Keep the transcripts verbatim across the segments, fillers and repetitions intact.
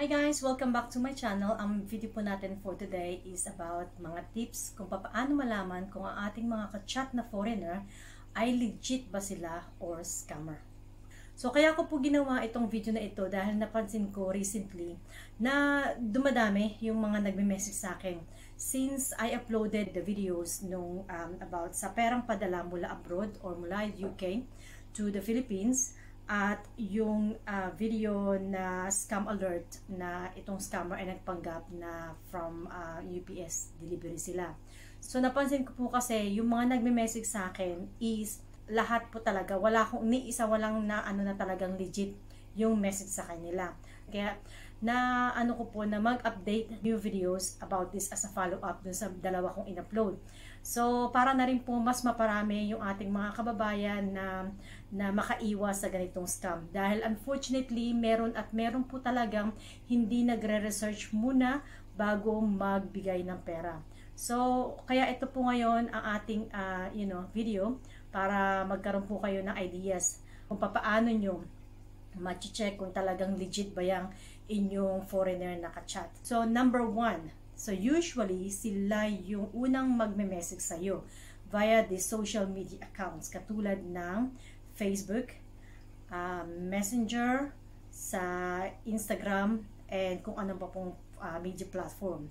Hi guys! Welcome back to my channel. Ang video po natin for today is about mga tips kung paano malaman kung ang ating mga ka-chat na foreigner ay legit ba sila or scammer. So kaya ko po ginawa itong video na ito dahil napansin ko recently na dumadami yung mga nagme-message sa akin since I uploaded the videos nung um, about sa perang padala mula abroad or mula U K to the Philippines. At yung uh, video na scam alert na itong scammer ay nagpanggap na from uh, U P S delivery sila. So napansin ko po kasi yung mga nagme-message sa akin is lahat po talaga, wala akong ni isa walang na ano na talagang legit yung message sa kanila. Kaya na ano ko po na mag-update new videos about this as a follow-up dun sa dalawa kong in-upload. So para na rin po mas maparami yung ating mga kababayan na na makaiwas sa ganitong scam. Dahil unfortunately, meron at meron po talagang hindi nagre-research muna bago magbigay ng pera. So kaya ito po ngayon ang ating uh, you know, video para magkaroon po kayo ng ideas kung paano nyo ma-check kung talagang legit ba yung inyong foreigner na ka-chat. So number one, so usually sila yung unang magme-message sa'yo via the social media accounts katulad ng Facebook, uh, Messenger, sa Instagram, and kung ano pa pong uh, media platform.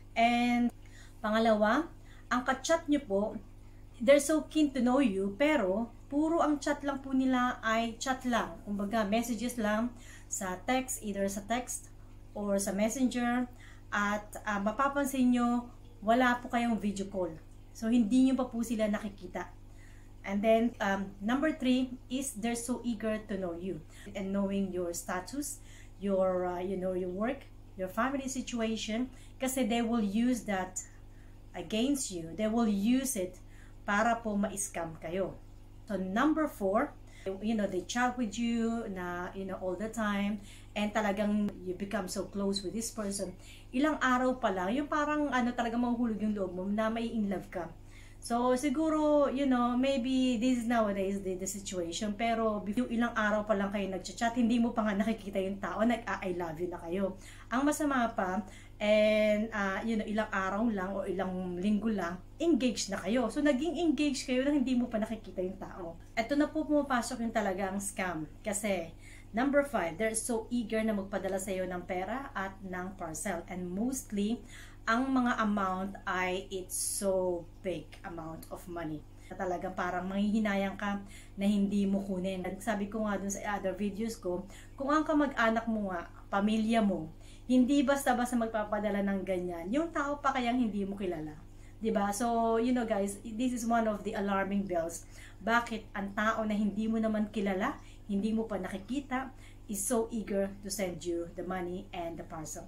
And pangalawa, ang ka-chat nyo po, they're so keen to know you, pero puro ang chat lang po nila ay chat lang. Kumbaga, messages lang sa text, either sa text or sa Messenger. At uh, mapapansin nyo, wala po kayong video call. So, hindi nyo pa po sila nakikita. And then, um, number three is they're so eager to know you. And knowing your status, your, uh, you know, your work, your family situation. Kasi they will use that against you. They will use it para po ma-scam kayo. So, number four, you know, they chat with you na, you know, all the time. And talagang you become so close with this person. Ilang araw pa lang, yung parang ano talaga mahuhulog yung loob mo na may in love ka. So siguro, you know, maybe this is nowadays the, the situation. Pero yung ilang araw pa lang kayo nagchat-chat, hindi mo pa nga nakikita yung tao, nag-I love you na kayo. Ang masama pa, and uh, you know, ilang araw lang o ilang linggo lang, engaged na kayo. So naging engaged kayo na hindi mo pa nakikita yung tao. Ito na po pumapasok yung talagang scam. Kasi number five, they're so eager na magpadala sa iyo ng pera at ng parcel. And mostly, ang mga amount ay it's so big amount of money. Talagang parang manghihinayang ka na hindi mo kunin. Sabi ko nga dun sa other videos ko, kung ang kamag-anak mo nga, pamilya mo, hindi basta-basta magpapadala ng ganyan, yung tao pa kayang hindi mo kilala. Diba? So, you know guys, this is one of the alarming bells. Bakit ang tao na hindi mo naman kilala, hindi mo pa nakikita, is so eager to send you the money and the parcel.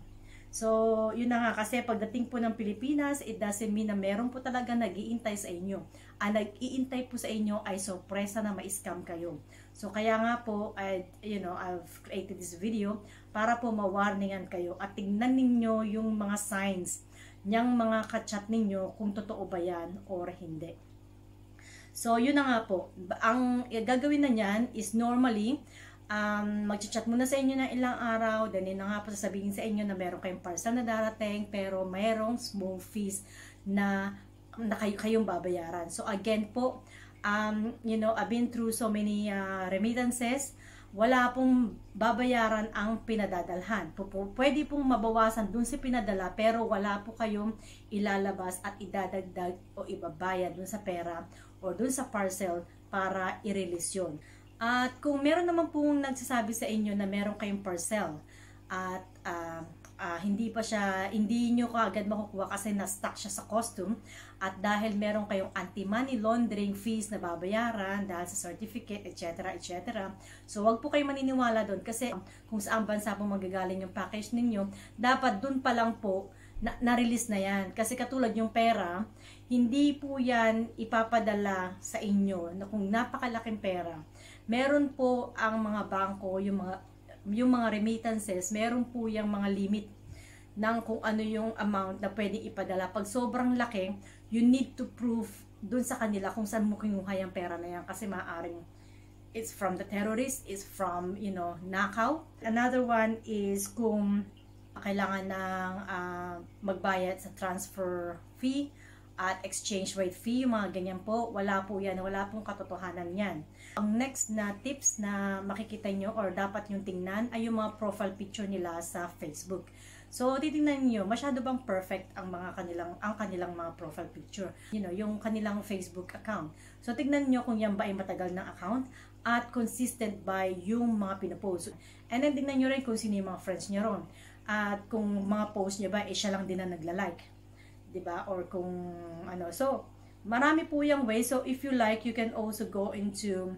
So, yun na nga kasi pagdating po ng Pilipinas, it doesn't mean na meron po talaga nag-iintay sa inyo. Ang nag-iintay po sa inyo ay sorpresa na ma-scam kayo. So, kaya nga po, I, you know, I've created this video para po ma-warningan kayo at tignan ninyo yung mga signs niyang mga ka-chat ninyo kung totoo ba yan or hindi. So, yun na nga po. Ang gagawin na niyan is normally, Um, mag-chat muna sa inyo ng ilang araw, then yun na nga po sasabihin sa inyo na meron kayong parcel na darating, pero mayroong small fees na, na kayo, kayong babayaran. So again po, um, you know, I've been through so many uh, remittances, wala pong babayaran ang pinadadalhan. Pwede pong mabawasan dun sa pinadala, pero wala po kayong ilalabas at idadagdag o ibabayad dun sa pera o dun sa parcel para i-release yun. At kung meron naman pong nagsasabi sa inyo na meron kayong parcel at uh, uh, hindi pa siya, hindi nyo kaagad makukuha kasi na-stuck siya sa custom at dahil meron kayong anti-money laundering fees na babayaran dahil sa certificate, et cetera, et cetera. So, wag po kayo maniniwala doon kasi kung saan bansa po magagaling yung package ninyo, dapat doon pa lang po na-release na yan. Kasi katulad yung pera, hindi po yan ipapadala sa inyo na kung napakalaking pera. Meron po ang mga bangko, yung mga, yung mga remittances, meron po yung mga limit ng kung ano yung amount na pwedeng ipadala. Pag sobrang laki, you need to prove dun sa kanila kung saan mo kinuha yung pera na yan. Kasi maaaring it's from the terrorist, it's from, you know, nakaw. Another one is kung kailangan ng uh, magbayad sa transfer fee at exchange rate fee, mga ganyan po. Wala po yan, wala pong katotohanan yan. Ang next na tips na makikita nyo or dapat nyo tingnan ay yung mga profile picture nila sa Facebook. So, titingnan niyo, masyado bang perfect ang mga kanilang ang kanilang mga profile picture. You know, yung kanilang Facebook account. So, tignan niyo kung yan ba ay matagal ng account at consistent ba yung mga pinopost. And then, tignan niyo rin kung sino yung mga friends niyo ron. At kung mga post niya ba, eh, siya lang din na nagla-like. Diba? Or kung ano. So, marami po yung way. So, if you like, you can also go into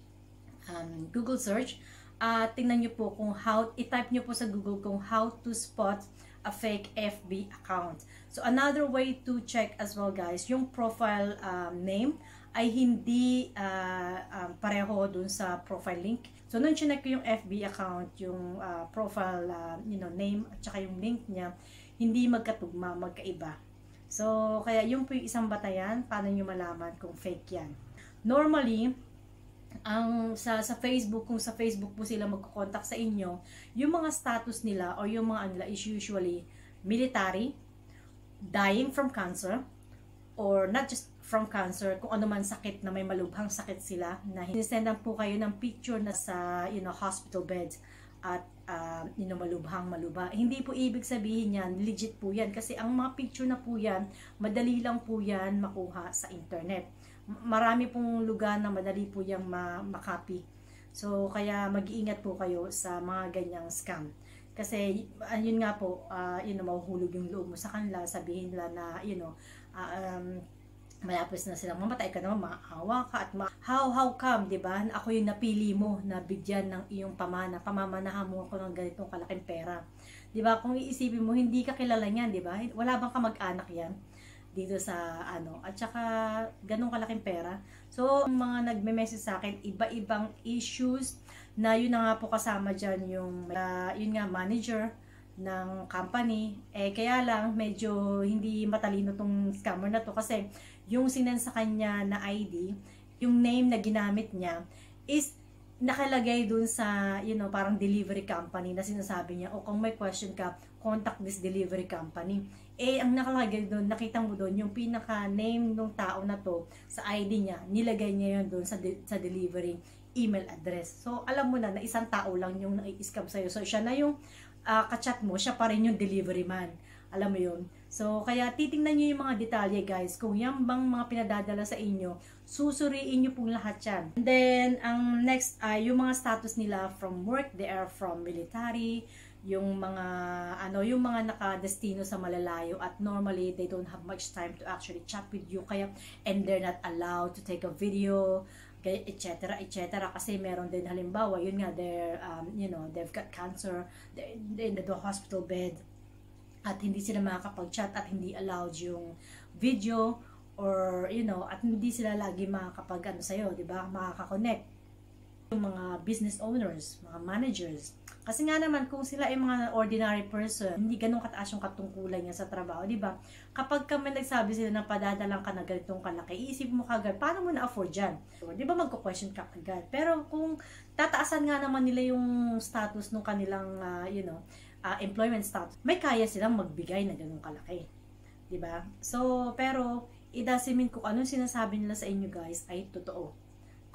um, Google search. Uh, tingnan nyo po kung how, i-type nyo po sa Google kung how to spot a fake F B account. So, another way to check as well, guys, yung profile um, name ay hindi uh, um, pareho dun sa profile link. So, nung chinek ko yung F B account, yung uh, profile uh, you know, name at saka yung link niya, hindi magkatugma, magkaiba. So, kaya yung po yung isang batayan, paano nyo malaman kung fake yan. Normally, ang sa sa Facebook, kung sa Facebook po sila magko-contact sa inyo, yung mga status nila or yung mga nila is usually military, dying from cancer, or not just from cancer, kung ano man sakit na may malubhang sakit sila, na hinisendan po kayo ng picture na sa, you know, hospital bed at uh, you know, malubhang malubha. Hindi po ibig sabihin yan, legit po yan, kasi ang mga picture na po yan, madali lang po yan makuha sa internet. Marami pong lugar na madali po yung makopy. So, kaya mag-iingat po kayo sa mga ganyang scam. Kasi, yun nga po, uh, you know, mahuhulog yung loob mo sa kanila, sabihin nila na, you know, uh, um, malapos na silang mamatay ka naman, maawa ka, at ma how, how come, di ba? Ako yung napili mo na bigyan ng iyong pamana, pamamanahan mo ako ng ganitong kalaking pera. Di ba? Kung iisipin mo, hindi ka kilala niyan, di ba? Wala bang kamag-anak yan dito sa ano, at saka ganun kalaking pera. So, mga nagme-message sa akin, iba-ibang issues na yun na nga po kasama dyan yung, uh, yun nga, manager ng company. Eh, kaya lang, medyo hindi matalino tong scammer na to kasi yung sinend sa kanya na I D, yung name na ginamit niya is nakalagay dun sa, you know, parang delivery company na sinasabi niya, o kung may question ka, contact this delivery company. Eh, ang nakalagay dun, nakita mo dun, yung pinaka-name ng tao na to, sa I D niya, nilagay niya yun dun sa, de sa delivery email address. So, alam mo na, na isang tao lang yung nai-scam sa'yo. So, siya na yung uh, kachat mo, siya pa rin yung delivery man. Alam mo yun? So, kaya titingnan nyo yung mga detalye, guys. Kung yan bang mga pinadadala sa inyo, susuriin nyo pong lahat yan. And then, ang next ay yung mga status nila from work, they are from military, yung mga, ano, yung mga nakadestino sa malalayo, at normally, they don't have much time to actually chat with you, kaya, and they're not allowed to take a video, etc, etc, kasi meron din halimbawa, yun nga, they're, um, you know, they've got cancer, they're in the hospital bed, at hindi sila makakapag-chat at hindi allowed yung video, or, you know, at hindi sila lagi makakapag, ano sa'yo, di ba, makaka-connect. Yung mga business owners, mga managers, kasi nga naman, kung sila ay mga ordinary person, hindi ganun kataas yung katungkulan niya sa trabaho, di ba? Kapag kami nagsabi sila na padadalang ka na ganitong kalaki, isip mo kagad, paano mo na-afford yan? So, di ba magko-question ka kagad? Pero kung tataasan nga naman nila yung status ng kanilang, uh, you know, uh, employment status, may kaya silang magbigay na ganung kalaki. Di ba? So, pero, it doesn't mean kung anong sinasabi nila sa inyo, guys, ay totoo.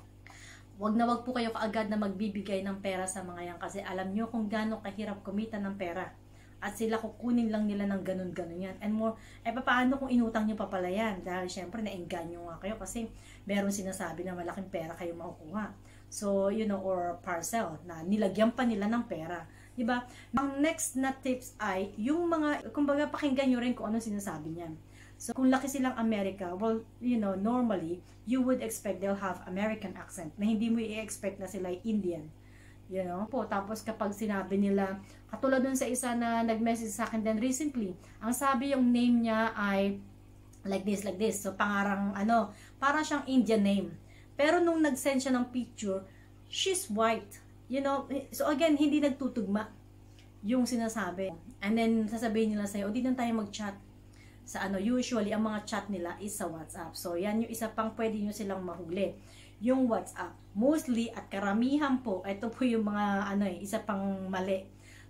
Wag na wag po kayo kaagad na magbibigay ng pera sa mga yan, kasi alam nyo kung gaano kahirap kumita ng pera. At sila kukunin lang nila ng ganun-ganun yan. And more, eh paano kung inutang nyo pa pala yan? Dahil syempre naengganyo nga kayo kasi meron sinasabi na malaking pera kayo makukuha. So, you know, or parcel na nilagyan pa nila ng pera. Diba? Ang next na tips ay yung mga, kumbaga pakinggan nyo rin kung ano sinasabi niyan. So, kung laki silang America, well, you know, normally, you would expect they'll have American accent, na hindi mo i-expect na sila Indian. You know? Po, tapos kapag sinabi nila, katulad dun sa isa na nag-message sa akin din recently, ang sabi yung name niya ay like this, like this. So, pangarang, ano, parang siyang Indian name. Pero nung nag-send siya ng picture, she's white. You know? So, again, hindi nagtutugma yung sinasabi. And then, sasabihin nila sa'yo, o di na tayo mag-chat. Sa ano, usually, ang mga chat nila is sa WhatsApp. So, yan yung isa pang pwede nyo silang mahuli. Yung WhatsApp. Mostly, at karamihan po, ito po yung mga, ano eh, isa pang mali.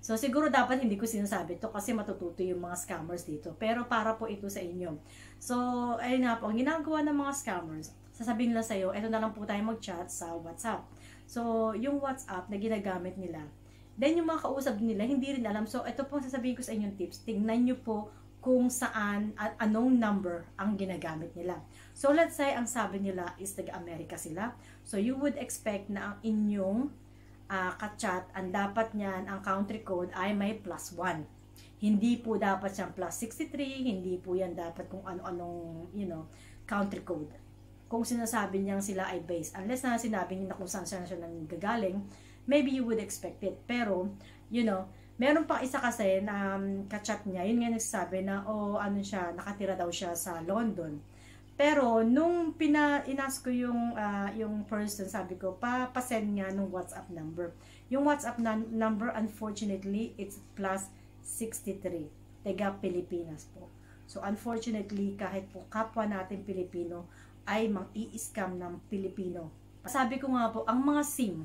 So, siguro dapat hindi ko sinasabi to kasi matututo yung mga scammers dito. Pero para po ito sa inyo. So, ayun nga po, ang ginagawa ng mga scammers, sasabihin nila sa'yo, eto na lang po tayo mag-chat sa WhatsApp. So, yung WhatsApp na ginagamit nila, then yung mga kausap nila, hindi rin alam. So, ito po sasabihin ko sa inyong tips. Tingnan nyo po kung saan at anong number ang ginagamit nila. So, let's say, ang sabi nila is taga-Amerika sila. So, you would expect na ang inyong uh, ka-chat, ang dapat niyan, ang country code ay may plus one. Hindi po dapat siyang plus sixty-three, hindi po yan dapat kung ano-anong, you know, country code. Kung sinasabi niyang sila ay base, unless na sinabi niya na kung saan siya nang gagaling, maybe you would expect it. Pero, you know, meron pang isa kasi na um, ka-chat niya, yun nga nagsasabi na, oh, ano siya, nakatira daw siya sa London. Pero, nung pina-inas ko yung, uh, yung person, sabi ko, pa, pa-send nga nung WhatsApp number. Yung WhatsApp na number, unfortunately, it's plus sixty-three. Taga Pilipinas po. So, unfortunately, kahit po kapwa natin Pilipino, ay mang-i-scam ng Pilipino. Sabi ko nga po, ang mga SIM,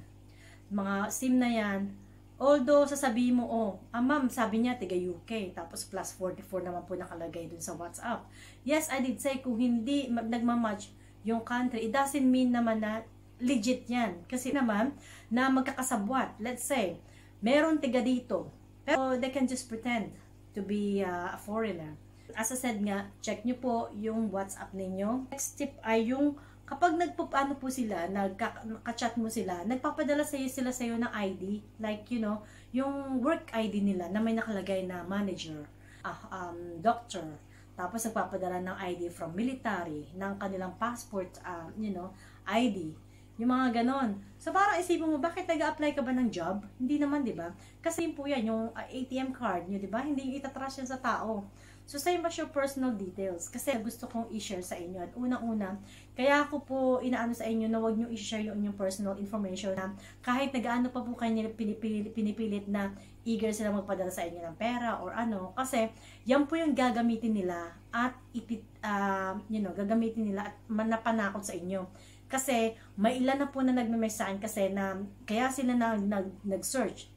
mga SIM na yan, although sasabihin mo, oh, ah ma'am, sabi niya, tiga U K, tapos plus forty-four naman po nakalagay dun sa WhatsApp. Yes, I did say, kung hindi nagmamatch yung country, it doesn't mean naman na legit yan. Kasi naman, na magkakasabwat, let's say, meron tiga dito, pero they can just pretend to be uh, a foreigner. As I said nga, check nyo po yung WhatsApp ninyo. Next tip ay yung kapag nagpapano po sila, nagka-chat mo sila, nagpapadala sa iyo sila sa iyo ng I D, like you know, yung work I D nila na may nakalagay na manager, uh, um, doctor, tapos nagpapadala ng I D from military, ng kanilang passport, uh, you know, I D, yung mga ganon. So parang isipin mo, bakit nag-a-apply ka ba ng job? Hindi naman, di ba? Kasi yun po yan, yung uh, A T M card nyo, di ba? Hindi itatrash yan sa tao. So, same as your personal details. Kasi gusto kong i-share sa inyo. At unang-una, kaya ako po inaano sa inyo na huwag nyo i-share yung inyong personal information na kahit nag-ano pa po kayo pinipilit, pinipilit na eager sila magpadala sa inyo ng pera or ano. Kasi, yan po yung gagamitin nila at ipit, uh, you know, gagamitin nila at manapanakot sa inyo. Kasi, may ilan na po na nagme-message kasi na kaya sila na, nag, nag-search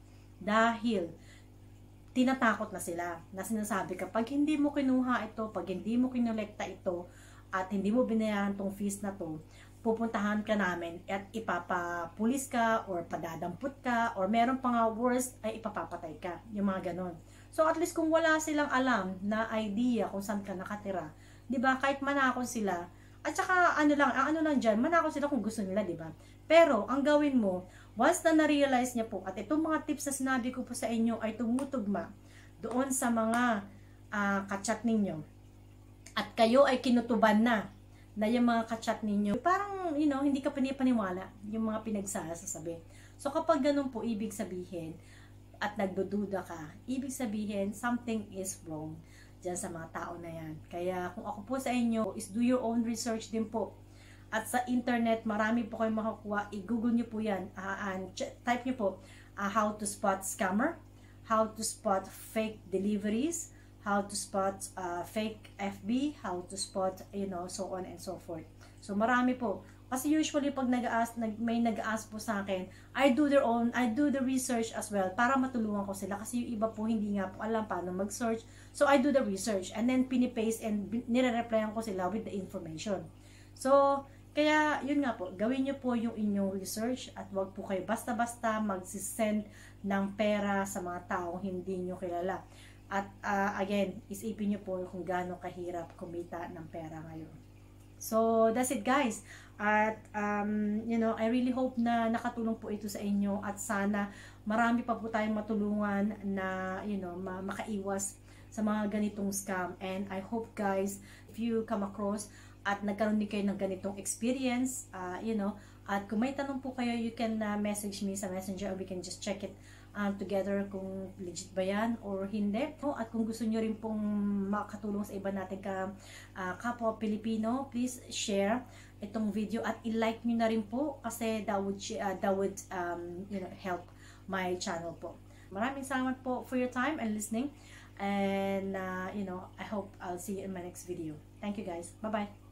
dahil tinatakot na sila, na sinasabi kapag hindi mo kinuha ito, pag hindi mo kinolekta ito, at hindi mo binayaran tong fees na to, pupuntahan ka namin at ipapapulis ka, or padadampot ka, or meron pa nga worst, ay ipapapatay ka, yung mga ganon. So at least kung wala silang alam na idea kung saan ka nakatira, di ba, kahit manakon sila, at saka ano lang, ang ano lang dyan, manakon sila kung gusto nila, di ba? Pero, ang gawin mo, once na na-realize niya po, at itong mga tips na sinabi ko po sa inyo ay tumutugma doon sa mga uh, kachat ninyo, at kayo ay kinutuban na, na yung mga kachat ninyo, parang, you know, hindi ka pinipaniwala yung mga pinagsasasabi. So, kapag ganun po, ibig sabihin, at nagdududa ka, ibig sabihin, something is wrong dyan sa mga tao na yan. Kaya, kung ako po sa inyo, is do your own research din po. At sa internet, marami po kayong makakuha. I-google nyo po yan. Uh, and type nyo po, uh, how to spot scammer, how to spot fake deliveries, how to spot uh, fake F B, how to spot, you know, so on and so forth. So, marami po. Kasi usually, pag nag-ask, nag, may nag-ask po sa akin, I do their own, I do the research as well, para matulungan ko sila. Kasi yung iba po, hindi nga po alam paano mag-search. So, I do the research, and then pinipaste and nire-replyan ko sila with the information. So, kaya, yun nga po, gawin nyo po yung inyong research at wag po kayo basta-basta magsisend ng pera sa mga taong hindi nyo kilala. At uh, again, isipin nyo po kung gaano kahirap kumita ng pera ngayon. So, that's it guys. At, um, you know, I really hope na nakatulong po ito sa inyo at sana marami pa po tayong matulungan na, you know, makaiwas sa mga ganitong scam. And I hope guys, if you come across at nagkaroon din kayo ng ganitong experience, uh, you know, at kung may tanong po kayo, you can uh, message me sa messenger or we can just check it um, together kung legit ba yan or hindi. At kung gusto nyo rin pong makatulong sa iba natin ka uh, kapwa Pilipino, please share itong video at i-like nyo na rin po kasi that would, uh, that would um, you know, help my channel po. Maraming salamat po for your time and listening, and uh, you know, I hope I'll see you in my next video. Thank you guys. Bye bye.